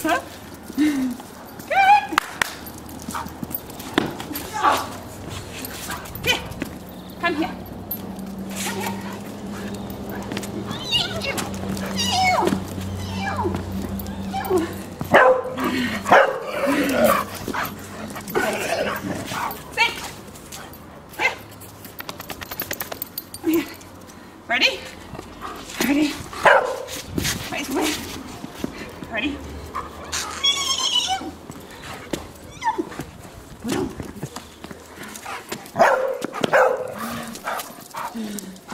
huh? Good. Here. Come here. Come here. Sit. Here. Here. Ready? Ready? Wait, wait. Ready? Boom.